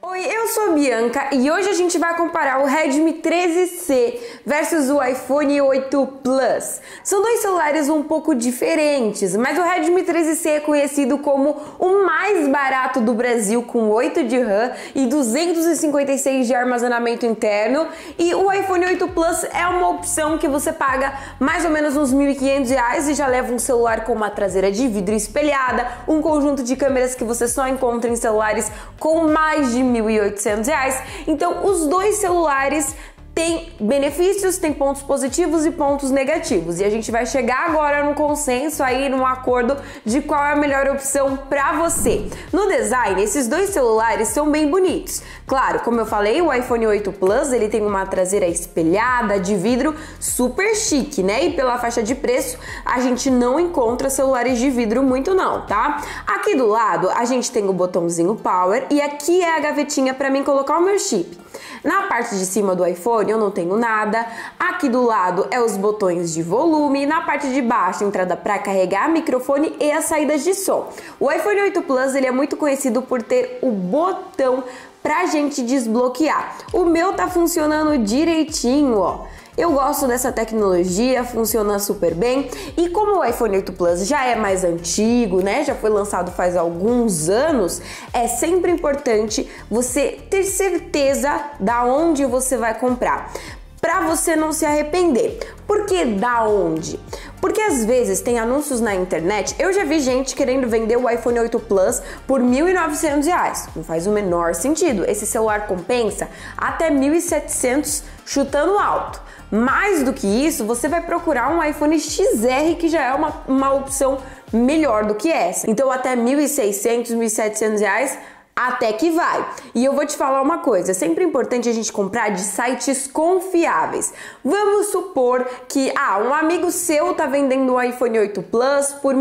Oi, eu sou a Bianca e hoje a gente vai comparar o Redmi 13C versus o iPhone 8 Plus. São dois celulares um pouco diferentes, mas o Redmi 13C é conhecido como o mais barato do Brasil, com 8 de RAM e 256 de armazenamento interno, e o iPhone 8 Plus é uma opção que você paga mais ou menos uns R$ 1.500 e já leva um celular com uma traseira de vidro espelhada, um conjunto de câmeras que você só encontra em celulares com mais de R$ 1.800. Então, os dois celulares têm benefícios, têm pontos positivos e pontos negativos. E a gente vai chegar agora num consenso aí, num acordo de qual é a melhor opção para você. No design, esses dois celulares são bem bonitos. Claro, como eu falei, o iPhone 8 Plus, ele tem uma traseira espelhada de vidro super chique, né? E pela faixa de preço, a gente não encontra celulares de vidro muito não, tá? Aqui do lado, a gente tem o botãozinho Power e aqui é a gavetinha para mim colocar o meu chip. Na parte de cima do iPhone eu não tenho nada, aqui do lado é os botões de volume, na parte de baixo a entrada para carregar microfone e as saídas de som. O iPhone 8 Plus ele é muito conhecido por ter o botão pra gente desbloquear. O meu tá funcionando direitinho, ó. Eu gosto dessa tecnologia, funciona super bem. E como o iPhone 8 Plus já é mais antigo, né? Já foi lançado faz alguns anos, é sempre importante você ter certeza da onde você vai comprar, para você não se arrepender. Por que da onde? Porque às vezes tem anúncios na internet. Eu já vi gente querendo vender o iPhone 8 Plus por R$ 1.900. Não faz o menor sentido. Esse celular compensa até R$ 1.700 chutando alto. Mais do que isso, você vai procurar um iPhone XR, que já é uma opção melhor do que essa. Então até R$ 1.600, R$ 1.700 até que vai. E eu vou te falar uma coisa, é sempre importante a gente comprar de sites confiáveis. Vamos supor que um amigo seu tá vendendo o iPhone 8 Plus por R$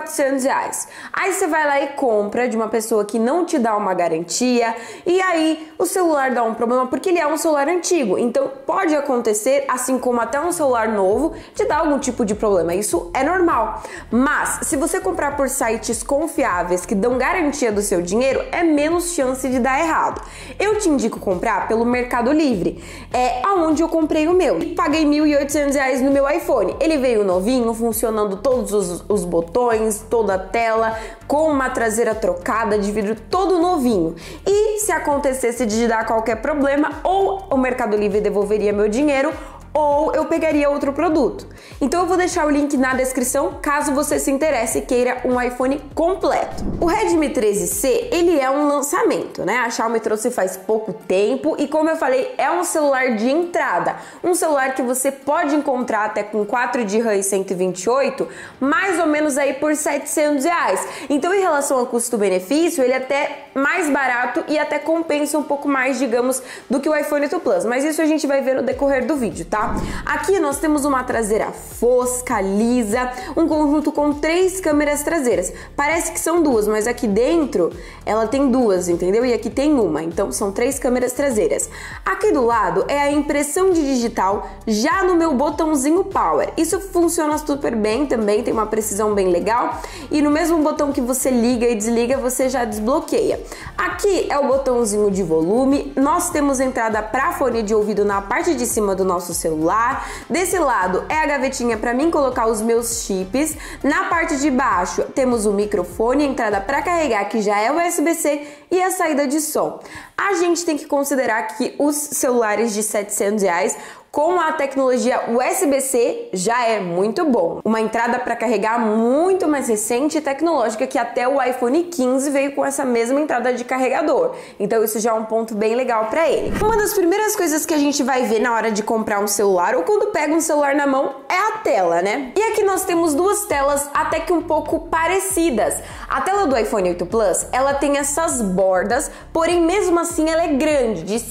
1.400. Aí você vai lá e compra de uma pessoa que não te dá uma garantia, e aí o celular dá um problema porque ele é um celular antigo. Então pode acontecer, assim como até um celular novo, de dar algum tipo de problema. Isso é normal. Mas se você comprar por sites confiáveis que dão garantia do seu dinheiro, é menos chance de dar errado. Eu te indico comprar pelo Mercado Livre, é aonde eu comprei o meu. Paguei R$ 1.800 no meu iPhone. Ele veio novinho, funcionando todos os botões, toda a tela, com uma traseira trocada de vidro, todo novinho. E se acontecesse de dar qualquer problema, ou o Mercado Livre devolveria meu dinheiro, ou eu pegaria outro produto. Então eu vou deixar o link na descrição caso você se interesse e queira um iPhone completo. O Redmi 13C, ele é um lançamento, né? A Xiaomi trouxe faz pouco tempo e, como eu falei, é um celular de entrada. Um celular que você pode encontrar até com 4 de RAM e 128, mais ou menos aí por R$ 700. Então, em relação ao custo-benefício, ele é até mais barato e até compensa um pouco mais, digamos, do que o iPhone 8 Plus. Mas isso a gente vai ver no decorrer do vídeo, tá? Aqui nós temos uma traseira fosca, lisa, um conjunto com 3 câmeras traseiras. Parece que são duas, mas aqui dentro ela tem duas, entendeu? E aqui tem uma, então são 3 câmeras traseiras. Aqui do lado é a impressão de digital já no meu botãozinho Power. Isso funciona super bem também, tem uma precisão bem legal. E no mesmo botão que você liga e desliga, você já desbloqueia. Aqui é o botãozinho de volume. Nós temos entrada para fone de ouvido na parte de cima do nosso celular. Desse lado é a gavetinha para mim colocar os meus chips. Na parte de baixo temos o microfone, a entrada para carregar, que já é USB-C, e a saída de som. A gente tem que considerar que os celulares de R$ 700 com a tecnologia USB-C já é muito bom. Uma entrada para carregar muito mais recente e tecnológica, que até o iPhone 15 veio com essa mesma entrada de carregador. Então isso já é um ponto bem legal para ele. Uma das primeiras coisas que a gente vai ver na hora de comprar um celular ou quando pega um celular na mão é a tela, né? E aqui nós temos duas telas até que um pouco parecidas. A tela do iPhone 8 Plus, ela tem essas bordas, porém mesmo assim ela é grande, de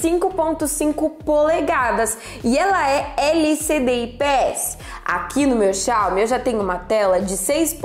5.5 polegadas, e ela é LCD IPS. Aqui no meu Xiaomi eu já tenho uma tela de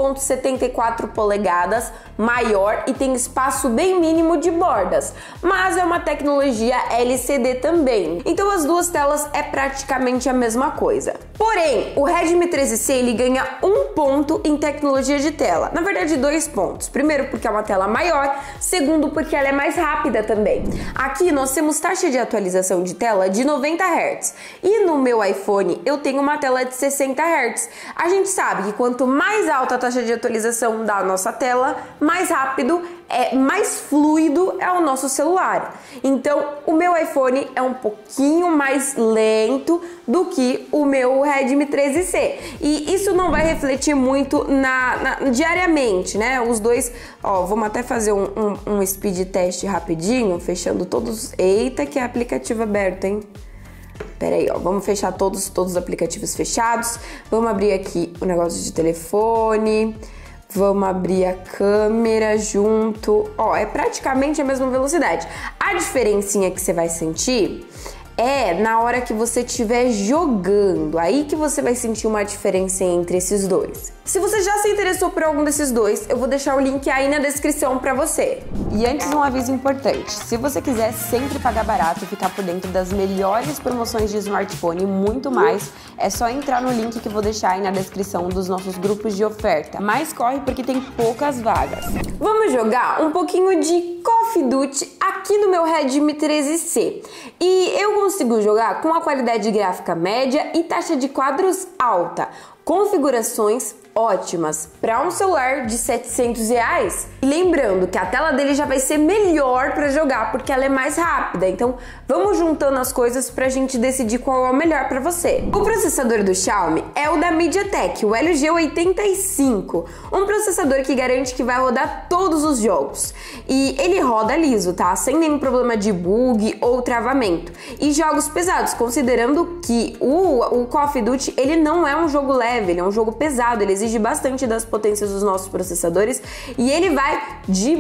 6.74 polegadas, maior, e tem espaço bem mínimo de bordas, mas é uma tecnologia LCD também. Então as duas telas é praticamente a mesma coisa. Porém, o Redmi 13C ele ganha 1 ponto em tecnologia de tela. Na verdade, 2 pontos. Primeiro, porque é uma tela maior. Segundo, porque ela é mais rápida também. Aqui nós temos taxa de atualização de tela de 90 Hz. E no meu iPhone eu tenho uma tela de 60 Hz. A gente sabe que quanto mais alta a taxa de atualização da nossa tela, mais rápido, mais fluido é o nosso celular. Então, o meu iPhone é um pouquinho mais lento do que o meu Redmi 13C. E isso não vai refletir muito diariamente, né? Os dois, ó, vamos até fazer um speed test rapidinho, fechando todos. Eita, que é aplicativo aberto, hein? Pera aí, ó, vamos fechar todos os aplicativos fechados. Vamos abrir aqui o negócio de telefone. Vamos abrir a câmera junto. Ó, é praticamente a mesma velocidade. A diferencinha que você vai sentir é na hora que você estiver jogando. Aí que você vai sentir uma diferença entre esses dois. Se você já se interessou por algum desses dois, eu vou deixar o link aí na descrição pra você. E antes, um aviso importante. Se você quiser sempre pagar barato e ficar por dentro das melhores promoções de smartphone e muito mais, é só entrar no link que eu vou deixar aí na descrição dos nossos grupos de oferta. Mas corre porque tem poucas vagas. Vamos jogar um pouquinho de Call of Duty aqui no meu Redmi 13C. E eu consigo jogar com a qualidade gráfica média e taxa de quadros alta. Configurações ótimas para um celular de R$700. E lembrando que a tela dele já vai ser melhor para jogar porque ela é mais rápida. Então vamos juntando as coisas para a gente decidir qual é o melhor para você. O processador do Xiaomi é o da MediaTek, o Helio G85, um processador que garante que vai rodar todos os jogos. E ele roda liso, tá? Sem nenhum problema de bug ou travamento. E jogos pesados, considerando que o Call of Duty ele não é um jogo leve, ele é um jogo pesado, ele exige bastante das potências dos nossos processadores e ele vai de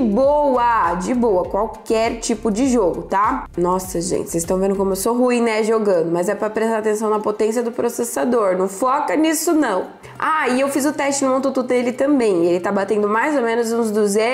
boa, qualquer tipo de jogo, tá? Nossa, gente, vocês estão vendo como eu sou ruim, né, jogando, mas é pra prestar atenção na potência do processador, não foca nisso, não. Ah, e eu fiz o teste no AnTuTu dele também, ele tá batendo mais ou menos uns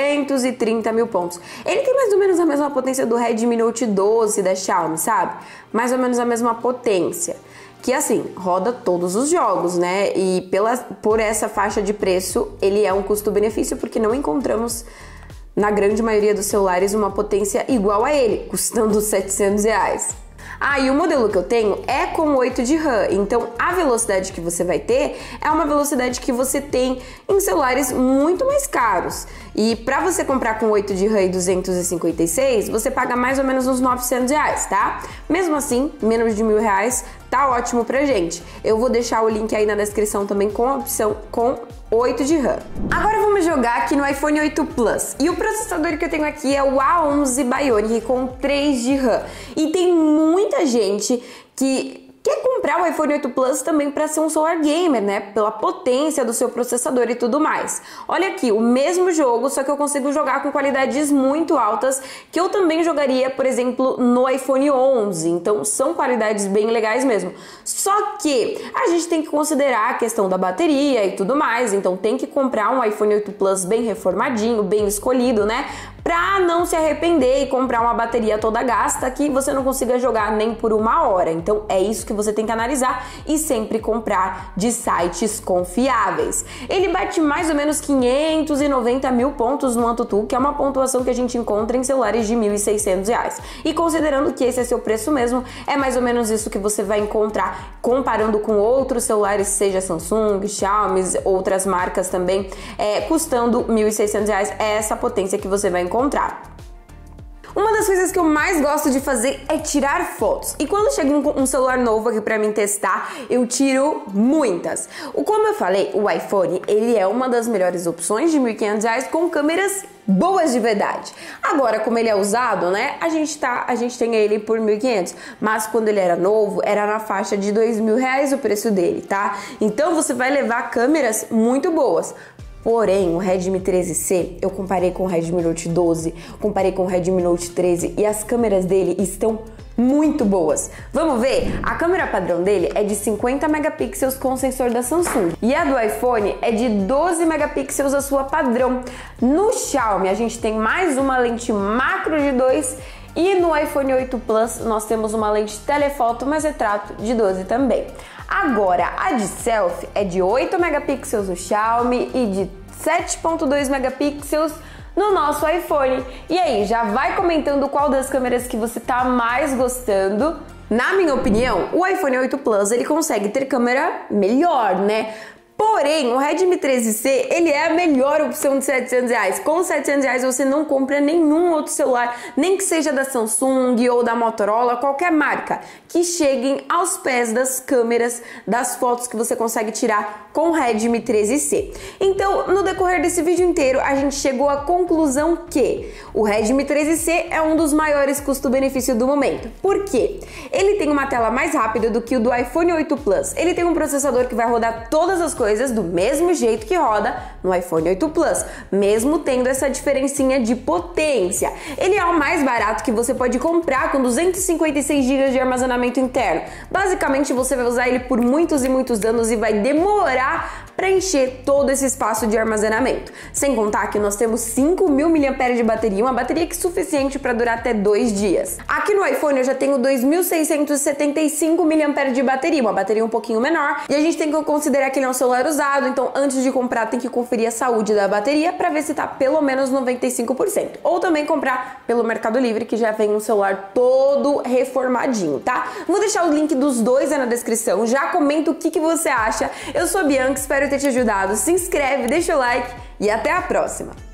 230 mil pontos. Ele tem mais ou menos a mesma potência do Redmi Note 12 da Xiaomi, sabe? Mais ou menos a mesma potência. Que assim, roda todos os jogos, né? E por essa faixa de preço, ele é um custo-benefício porque não encontramos, na grande maioria dos celulares, uma potência igual a ele, custando R$700. Ah, e o modelo que eu tenho é com 8 de RAM, então a velocidade que você vai ter é uma velocidade que você tem em celulares muito mais caros. E para você comprar com 8 de RAM e 256, você paga mais ou menos uns R$900, tá? Mesmo assim, menos de R$1.000 tá ótimo pra gente. Eu vou deixar o link aí na descrição também com a opção com 8 de RAM. Agora vamos jogar aqui no iPhone 8 Plus. E o processador que eu tenho aqui é o A11 Bionic com 3 de RAM. E tem muita gente que quer comprar o iPhone 8 Plus também para ser um celular gamer, né? Pela potência do seu processador e tudo mais. Olha aqui, o mesmo jogo, só que eu consigo jogar com qualidades muito altas, que eu também jogaria, por exemplo, no iPhone 11. Então, são qualidades bem legais mesmo. Só que a gente tem que considerar a questão da bateria e tudo mais. Então, tem que comprar um iPhone 8 Plus bem reformadinho, bem escolhido, né? Pra não se arrepender e comprar uma bateria toda gasta que você não consiga jogar nem por 1 hora. Então é isso que você tem que analisar e sempre comprar de sites confiáveis. Ele bate mais ou menos 590 mil pontos no AnTuTu, que é uma pontuação que a gente encontra em celulares de R$1.600. E considerando que esse é seu preço mesmo, é mais ou menos isso que você vai encontrar comparando com outros celulares, seja Samsung, Xiaomi, outras marcas também, custando R$1.600. É essa potência que você vai encontrar. Uma das coisas que eu mais gosto de fazer é tirar fotos. E quando chega um celular novo aqui pra mim testar, eu tiro muitas. Como eu falei, o iPhone, ele é uma das melhores opções de R$1.500 com câmeras boas de verdade. Agora, como ele é usado, né, a gente tem ele por R$1.500, mas quando ele era novo, era na faixa de R$2.000 o preço dele, tá? Então você vai levar câmeras muito boas. Porém, o Redmi 13C, eu comparei com o Redmi Note 12, comparei com o Redmi Note 13 e as câmeras dele estão muito boas. Vamos ver? A câmera padrão dele é de 50 megapixels com sensor da Samsung e a do iPhone é de 12 megapixels a sua padrão. No Xiaomi, a gente tem mais uma lente macro de 2 E no iPhone 8 Plus nós temos uma lente telefoto mais retrato de 12 também. Agora, a de selfie é de 8 megapixels no Xiaomi e de 7.2 megapixels no nosso iPhone. E aí, já vai comentando qual das câmeras que você tá mais gostando. Na minha opinião, o iPhone 8 Plus ele consegue ter câmera melhor, né? Porém, o Redmi 13C, ele é a melhor opção de R$700. Com R$700 você não compra nenhum outro celular, nem que seja da Samsung ou da Motorola, qualquer marca, que cheguem aos pés das câmeras, das fotos que você consegue tirar com o Redmi 13C. Então, no decorrer desse vídeo inteiro, a gente chegou à conclusão que o Redmi 13C é um dos maiores custo-benefício do momento. Por quê? Ele tem uma tela mais rápida do que o do iPhone 8 Plus. Ele tem um processador que vai rodar todas as coisas do mesmo jeito que roda no iPhone 8 Plus, mesmo tendo essa diferencinha de potência. Ele é o mais barato que você pode comprar com 256 GB de armazenamento interno. Basicamente, você vai usar ele por muitos e muitos anos e vai demorar para encher todo esse espaço de armazenamento. Sem contar que nós temos 5.000 mAh de bateria, uma bateria que é suficiente para durar até 2 dias. Aqui no iPhone eu já tenho 2.675 mAh de bateria, uma bateria um pouquinho menor, e a gente tem que considerar que ele é um celular usado, então antes de comprar tem que conferir a saúde da bateria para ver se tá pelo menos 95%. Ou também comprar pelo Mercado Livre, que já vem um celular todo reformadinho, tá? Vou deixar o link dos dois aí na descrição, já comenta o que você acha. Eu sou a Bianca, espero ter te ajudado. Se inscreve, deixa o like e até a próxima!